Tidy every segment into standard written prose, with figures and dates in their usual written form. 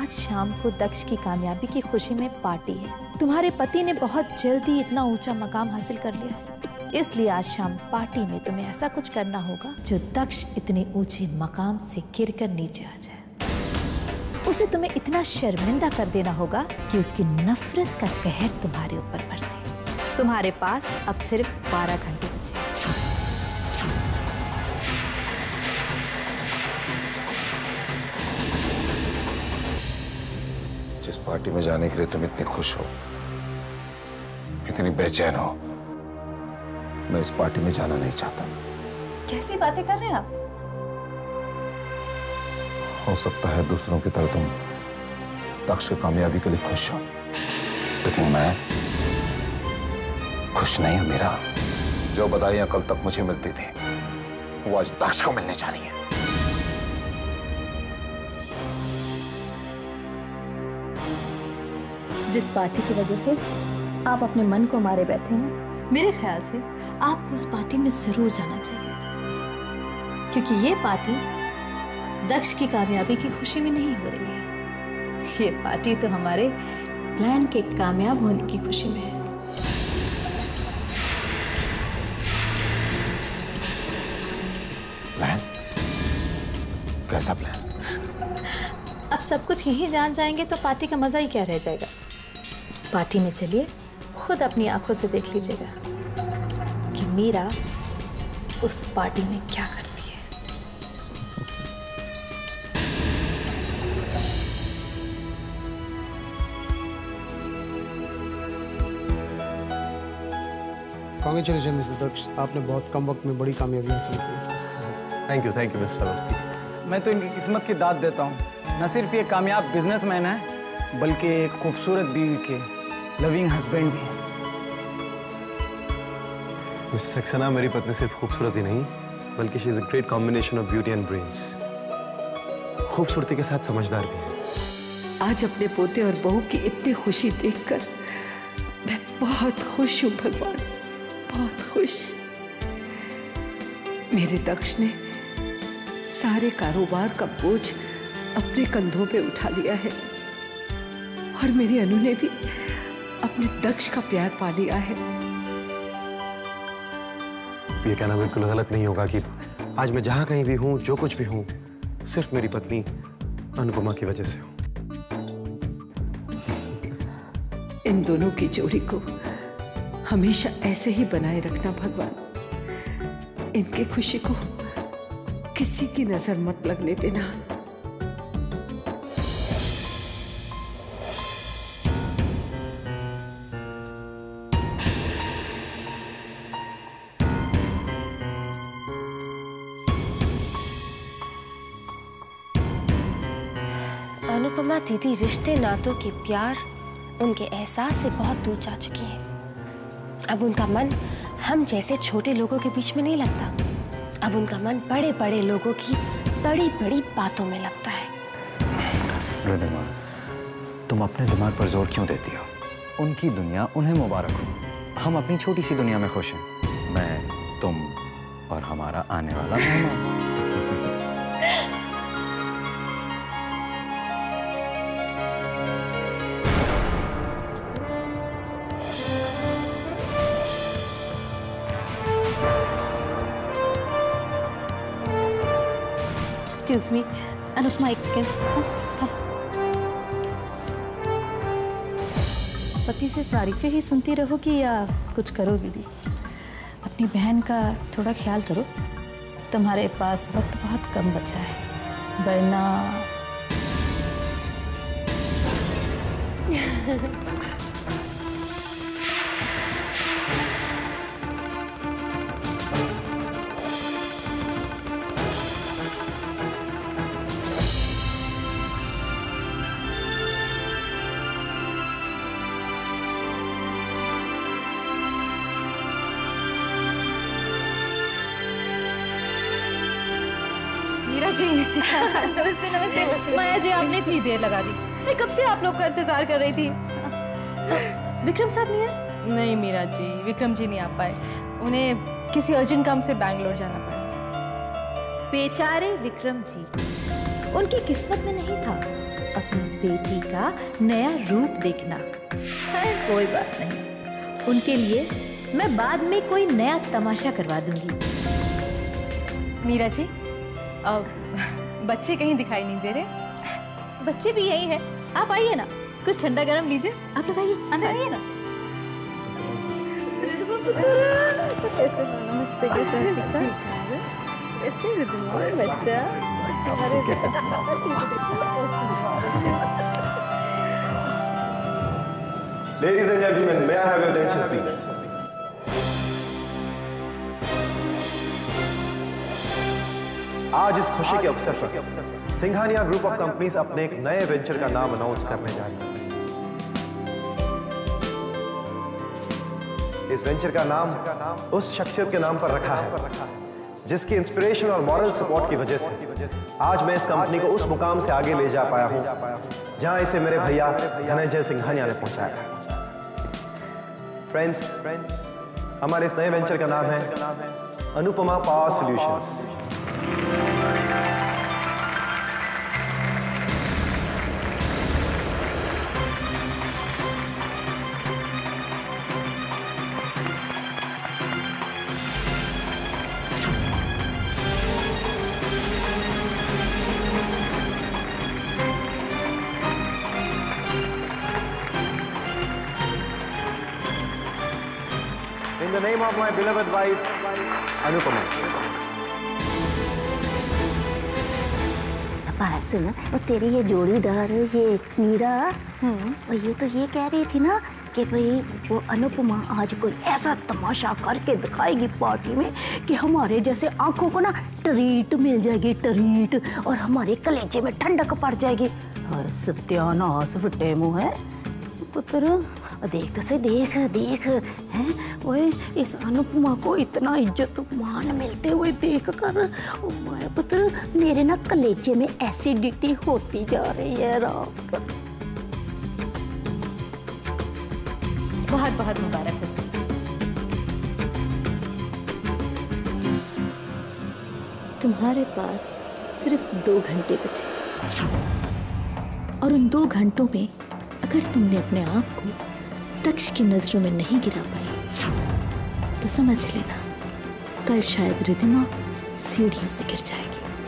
आज शाम को दक्ष की कामयाबी की खुशी में पार्टी है। तुम्हारे पति ने बहुत जल्दी इतना ऊंचा मकाम हासिल कर लिया है, इसलिए आज शाम पार्टी में तुम्हें ऐसा कुछ करना होगा जो दक्ष इतने ऊंचे मकाम से गिरकर नीचे आ जाए। उसे तुम्हें इतना शर्मिंदा कर देना होगा कि उसकी नफरत का कहर तुम्हारे ऊपर बरसे। तुम्हारे पास अब सिर्फ 12 घंटे बचे। जिस पार्टी में जाने के लिए तुम इतनी खुश हो, इतनी बेचैन हो, मैं इस पार्टी में जाना नहीं चाहता। कैसी बातें कर रहे हैं आप? हो सकता है दूसरों की तरह तुम दक्ष की कामयाबी के लिए खुश हो, लेकिन मैं खुश नहीं हूं मीरा। जो बधाइयां कल तक मुझे मिलती थी, वो आज दक्ष को मिलने जा रही है। जिस पार्टी की वजह से आप अपने मन को मारे बैठे हैं, मेरे ख्याल से आपको उस पार्टी में जरूर जाना चाहिए, क्योंकि ये पार्टी दक्ष की कामयाबी की खुशी में नहीं हो रही है। ये पार्टी तो हमारे प्लान के कामयाब होने की खुशी में है। प्लान? कैसा प्लान? अब सब कुछ यही जान जाएंगे तो पार्टी का मजा ही क्या रह जाएगा। पार्टी में चलिए, खुद अपनी आंखों से देख लीजिएगा कि मीरा उस पार्टी में क्या करती है। कांग्रेचुलेशन मिस्टर दक्ष, आपने बहुत कम वक्त में बड़ी कामयाबी हासिल की। Thank you mister Awasthi. मैं तो इनकी किस्मत की दाद देता हूँ। न सिर्फ ये कामयाब बिजनेसमैन है, बल्कि एक खूबसूरत बीवी के लविंग हस्बैंड भी है। मिस सक्सेना, मेरी पत्नी सिर्फ खूबसूरत ही नहीं, बल्कि she is a great combination of beauty and brains. खूबसूरती के साथ समझदार भी है। आज अपने पोते और बहू की इतनी खुशी देखकर मैं बहुत खुश हूँ भगवान, बहुत खुश। मेरे दक्ष ने सारे कारोबार का बोझ अपने कंधों पे उठा लिया है और मेरी अनु ने भी अपने दक्ष का प्यार पा लिया है। ये कहना बिल्कुल गलत नहीं होगा कि आज मैं जहां कहीं भी हूं, जो कुछ भी हूं, सिर्फ मेरी पत्नी अनुपमा की वजह से हूं। इन दोनों की जोड़ी को हमेशा ऐसे ही बनाए रखना भगवान। इनकी खुशी को किसी की नजर मत लगने देना। अनुपमा दीदी रिश्ते नातों के प्यार, उनके एहसास से बहुत दूर जा चुकी है। अब उनका मन हम जैसे छोटे लोगों के बीच में नहीं लगता। अब उनका मन बड़े बड़े लोगों की बड़ी बड़ी बातों में लगता है। रिद्धिमा, तुम अपने दिमाग पर जोर क्यों देती हो? उनकी दुनिया उन्हें मुबारक हो। हम अपनी छोटी सी दुनिया में खुश हैं। मैं, तुम और हमारा आने वाला मेहमान। Excuse me, अनुपमा, एक सेकेंड। पति से तारीफें ही सुनती रहोगी या कुछ करोगी भी? अपनी बहन का थोड़ा ख्याल करो। तुम्हारे पास वक्त बहुत कम बचा है, वरना नमस्ते नमस्ते। माया जी, आपने इतनी देर लगा दी। मैं कब से आप लोग का इंतजार कर रही थी। विक्रम साहब नहीं आए? नहीं मीरा जी, विक्रम जी नहीं आ पाए। उन्हें किसी अर्जेंट काम से बैंगलोर जाना पड़ा। बेचारे विक्रम जी, उनकी किस्मत में नहीं था। अपनी बेटी का नया रूप देखना। कोई बात नहीं, उनके लिए मैं बाद में कोई नया तमाशा करवा दूंगी। मीरा जी, बच्चे कहीं दिखाई नहीं दे रहे। बच्चे भी यही है, आप आइए ना, कुछ ठंडा गरम लीजिए। आप लोग आइए, अंदर आइए ना। नमस्ते, Ladies and gentlemen, may I have your attention, please? आज इस खुशी के अवसर पर सिंघानिया ग्रुप ऑफ कंपनीज अपने एक नए वेंचर का नाम अनाउंस करने जा रही है। इस वेंचर का नाम उस शख्सियत के नाम पर रखा है जिसकी इंस्पिरेशन और मॉरल सपोर्ट की वजह से आज मैं इस कंपनी को उस मुकाम से आगे ले जा पाया हूं जहां इसे मेरे भैया धनंजय सिंघानिया ने पहुंचाया। फ्रेंड्स, हमारे इस नए वेंचर का नाम है Anupama power solutions. In the name of my beloved wife, Anupama. सुन, और तेरी ये जोड़ीदार ये मीरा, और ये तो ये कह रही थी ना कि भाई वो अनुपमा आज कोई ऐसा तमाशा करके दिखाएगी पार्टी में कि हमारे जैसे आंखों को ना ट्रीट मिल जाएगी, ट्रीट, और हमारे कलेजे में ठंडक पड़ जाएगी। सत्यानाश फटे मुँह है पुत्र, देख तो से देख देख है ओए, इस अनुपमा को इतना इज्जत मान मिलते हुए देख कर मैं पुत्र मेरे ना कलेजे में एसिडिटी होती जा रही है। रात बहुत बहुत मुबारक हो। तुम्हारे पास सिर्फ 2 घंटे बचे और उन 2 घंटों में अगर तुमने अपने आप को दक्ष की नजरों में नहीं गिरा पाई तो समझ लेना कल शायद रिधिमा सीढ़ियों से गिर जाएगी।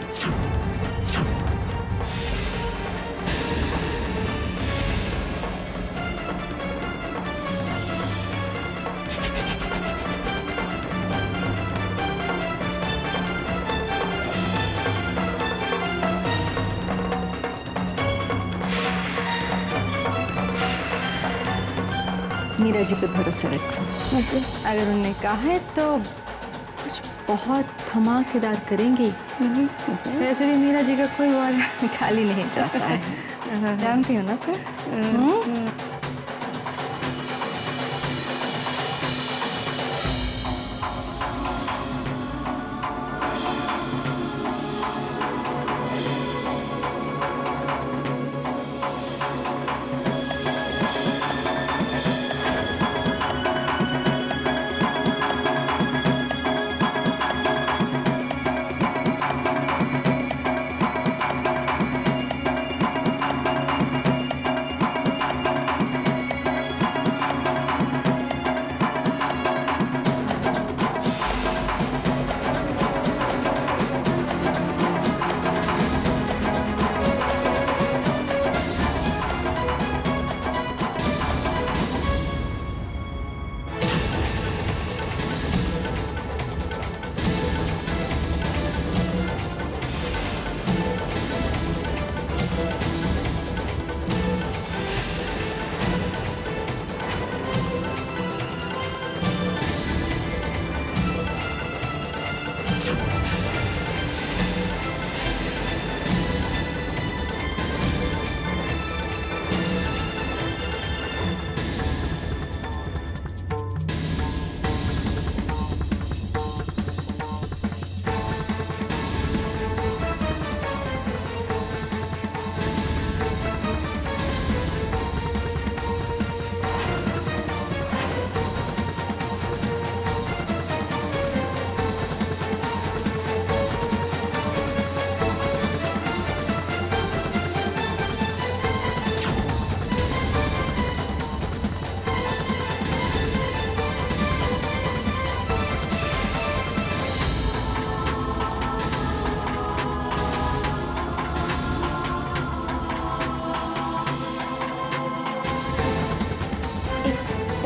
मीरा जी पे भरोसा रखो, अगर उन्होंने कहा है तो कुछ बहुत धमाकेदार करेंगे। वैसे भी मीरा जी का कोई और खाली नहीं जाता है, जानती हो ना फिर।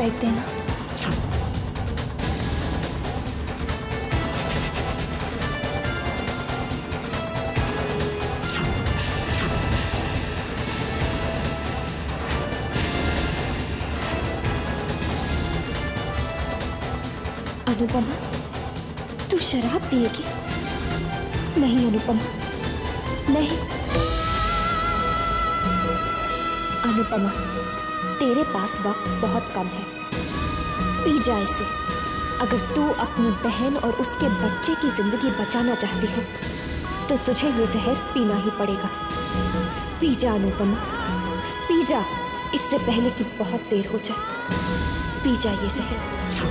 फेंक देना। अनुपमा, तू शराब पिएगी? नहीं अनुपमा, नहीं। अनुपमा, तेरे पास वक्त बहुत कम है, पी जा इसे। अगर तू अपनी बहन और उसके बच्चे की जिंदगी बचाना चाहती है तो तुझे ये जहर पीना ही पड़ेगा। पी जा अनुपमा, पी जा, इससे पहले कि बहुत देर हो जाए। पी जा ये जहर।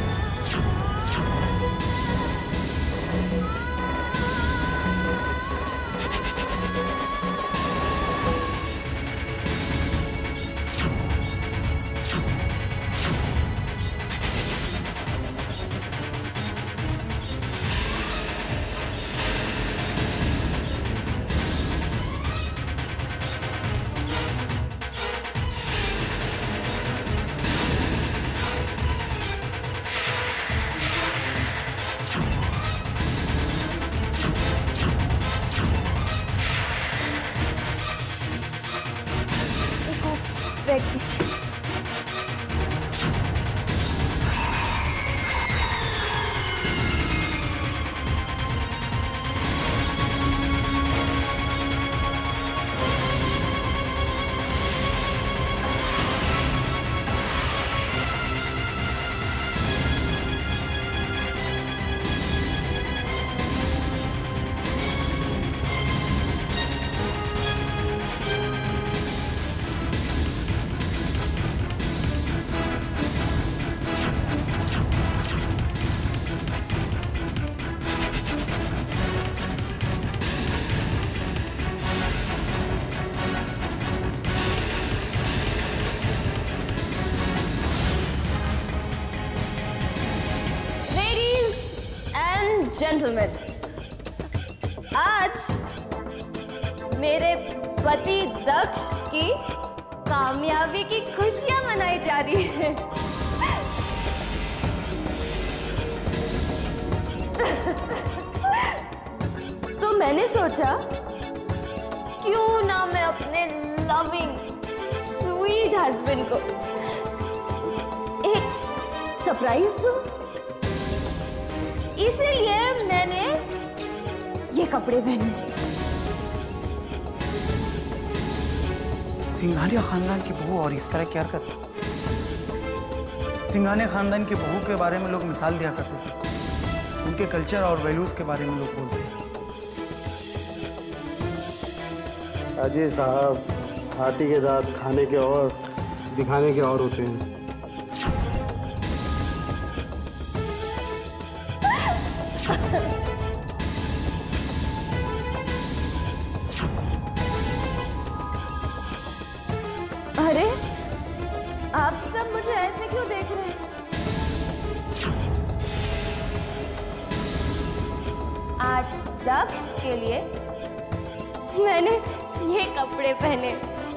जेंटलमैन, आज मेरे पति दक्ष की कामयाबी की खुशियां मनाई जा रही है। तो मैंने सोचा क्यों ना मैं अपने लविंग स्वीट हस्बैंड को एक सरप्राइज दूं। इसीलिए मैंने ये कपड़े पहने। सिंघानिया खानदान की बहू और इस तरह की हरकत। सिंघानिया खानदान की बहू के बारे में लोग मिसाल दिया करते थे, उनके कल्चर और वैल्यूज के बारे में लोग बोलते हैं। अजय साहब, हाथी के दांत खाने के और दिखाने के और होते हैं। अरे आप सब मुझे ऐसे क्यों देख रहे हैं? आज दक्ष के लिए मैंने ये कपड़े पहने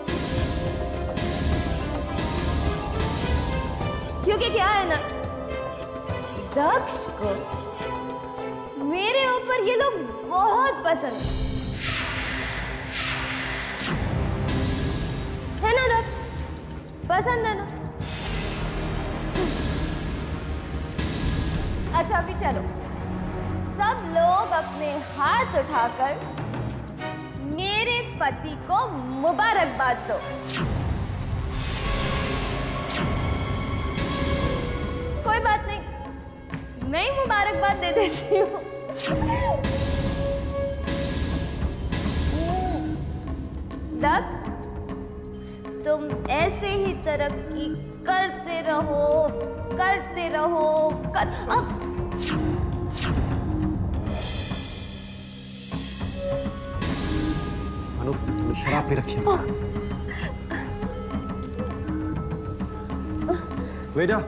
क्योंकि क्या है ना, दक्ष को मेरे ऊपर ये लोग बहुत पसंद है ना दक्ष? पसंद है ना? अच्छा अभी चलो सब लोग अपने हाथ उठाकर मेरे पति को मुबारकबाद दो। कोई बात नहीं, मैं ही मुबारकबाद दे देती हूँ। दक्ष, तुम ऐसे ही तरक्की करते रहो, करते रहो, अनु, तुमने शराब भी रखी है। वेदा,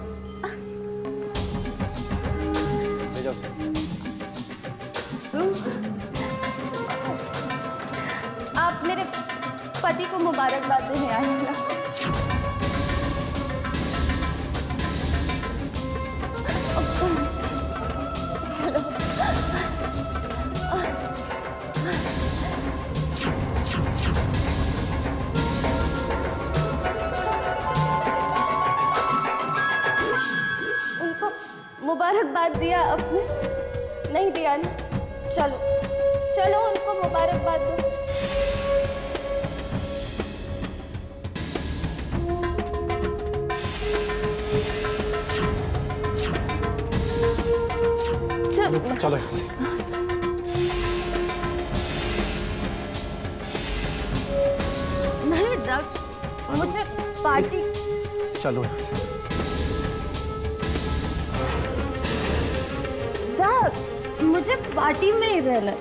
आप मेरे पति को मुबारकबाद देने आए हैं ना? मुबारकबाद दिया आपने? नहीं दिया ना? चलो चलो उनको मुबारकबाद दो। चलो यहाँ से। नहीं दक्ष, मुझे पार्टी। चलो यहाँ से। दक्ष, मुझे पार्टी में ही रहना।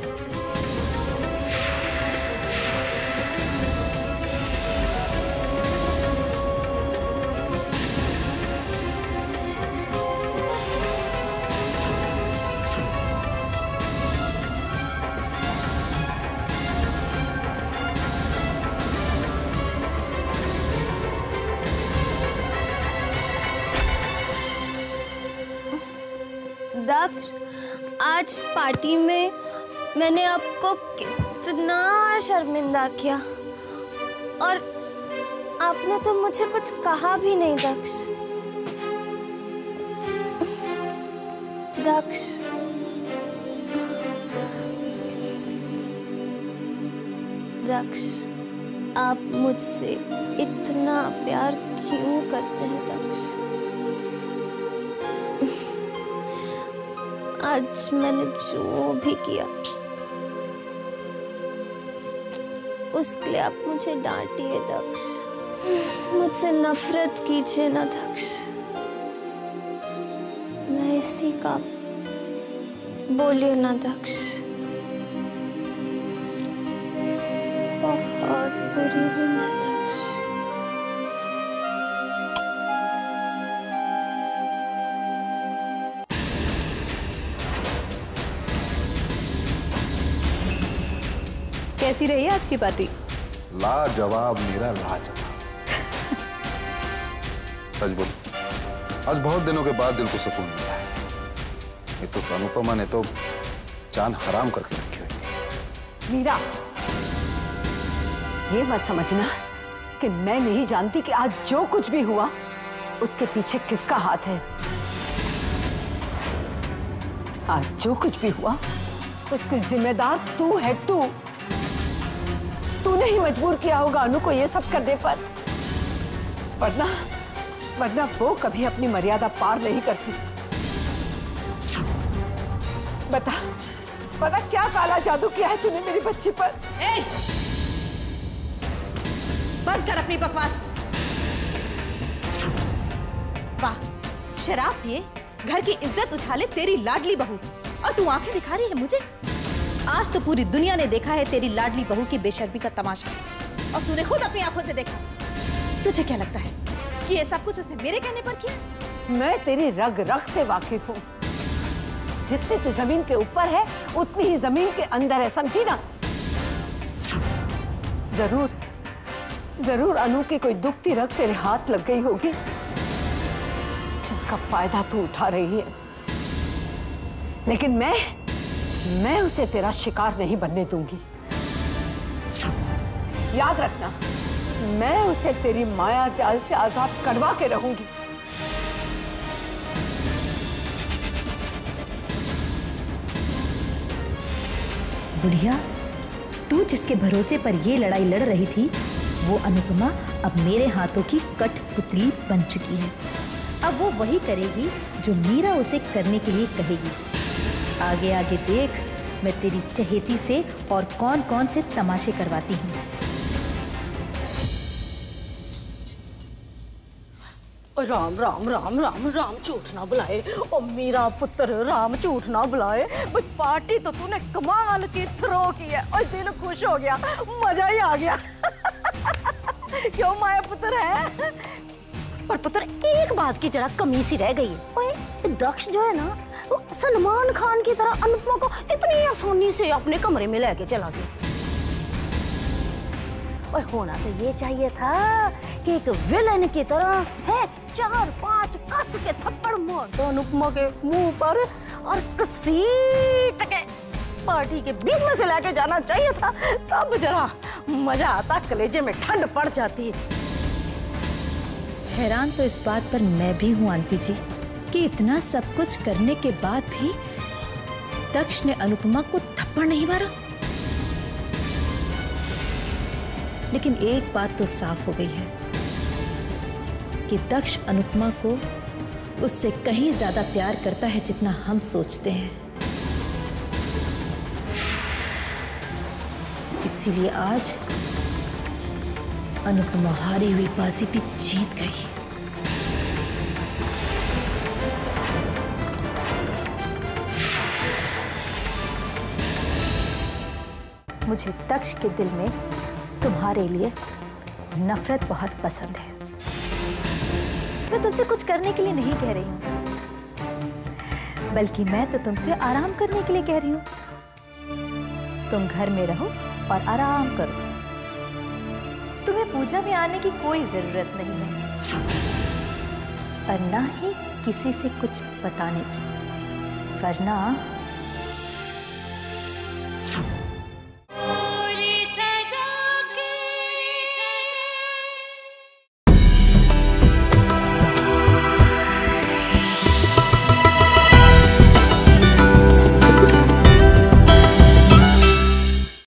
दक्ष, आज पार्टी में मैंने आपको कितना शर्मिंदा किया और आपने तो मुझे कुछ कहा भी नहीं। दक्ष, दक्ष, दक्ष, आप मुझसे इतना प्यार क्यों करते हैं? दक्ष, आज मैंने जो भी किया उसके लिए आप मुझे डांटिए दक्ष, मुझसे नफरत कीजिए ना दक्ष। मैं इसी का, बोलिए ना दक्ष। बहुत बुरी हूँ मैं दक्ष। कैसी रही आज की पार्टी? लाजवाब मीरा, लाजवाब। सच बोल, आज बहुत दिनों के बाद दिल को सुकून मिला है। ये तो अनुपमा ने तो जान हराम करके रखी हुई थी। मीरा, ये मत समझना कि मैं नहीं जानती कि आज जो कुछ भी हुआ उसके पीछे किसका हाथ है। आज जो कुछ भी हुआ उसकी जिम्मेदार तू है। तूने ही मजबूर किया होगा अनु को ये सब करने पर, वरना वो कभी अपनी मर्यादा पार नहीं करती। बता क्या काला जादू किया है तूने मेरी बच्ची पर? बंद कर अपनी बकवास। वाह, शराब पिए घर की इज्जत उछाले तेरी लाडली बहू, और तू आंखें दिखा रही है मुझे। आज तो पूरी दुनिया ने देखा है तेरी लाडली बहू की बेशर्मी का तमाशा, और तूने खुद अपनी आंखों से देखा। तुझे क्या लगता है कि ये सब कुछ उसने मेरे कहने पर किया? मैं तेरी रग रग से वाकिफ हूँ। जितनी तू जमीन के ऊपर है उतनी ही जमीन के अंदर है, समझी ना? जरूर अनु की कोई दुखती रग तेरे हाथ लग गई होगी जिसका फायदा तू उठा रही है, लेकिन मैं उसे तेरा शिकार नहीं बनने दूंगी। याद रखना, मैं उसे तेरी माया जाल से आजाद करवा के रहूंगी। बुढ़िया, तू जिसके भरोसे पर ये लड़ाई लड़ रही थी वो अनुपमा अब मेरे हाथों की कठपुतली बन चुकी है। अब वो वही करेगी जो मीरा उसे करने के लिए कहेगी। आगे आगे देख मैं तेरी चहेती से और कौन कौन से तमाशे करवाती हूँ। राम राम राम राम राम, झूठ ना बुलाए ओ मेरा पुत्र, राम झूठ ना बुलाए। भाई पार्टी तो तूने कमाल की थ्रो की है और दिल खुश हो गया, मजा ही आ गया। क्यों माया पुत्र है? पर पुत्र एक बात की जरा कमी सी रह गई है। ओए दक्ष जो है ना, वो सलमान खान की तरह अनुपमा को इतनी आसानी से अपने कमरे में लेके चला गया। ओए होना तो ये चाहिए था कि एक विलन की तरह है 4-5 कस के थप्पड़ मार दो अनुपमा के मुंह पर और कसीट के पार्टी के बीच में से लेके जाना चाहिए था, तब जरा मजा आता, कलेजे में ठंड पड़ जाती। हैरान तो इस बात पर मैं भी हूँ आंटी जी कि इतना सब कुछ करने के बाद भी दक्ष ने अनुपमा को थप्पड़ नहीं मारा। लेकिन एक बात तो साफ हो गई है कि दक्ष अनुपमा को उससे कहीं ज्यादा प्यार करता है जितना हम सोचते हैं। इसीलिए आज अनुपमा हारी हुई बाजी भी जीत गई। मुझे दक्ष के दिल में तुम्हारे लिए नफरत बहुत पसंद है। मैं तुमसे कुछ करने के लिए नहीं कह रही हूं, बल्कि मैं तो तुमसे आराम करने के लिए कह रही हूं। तुम घर में रहो और आराम करो। तुम्हें पूजा में आने की कोई जरूरत नहीं है और ना ही किसी से कुछ बताने की, वरना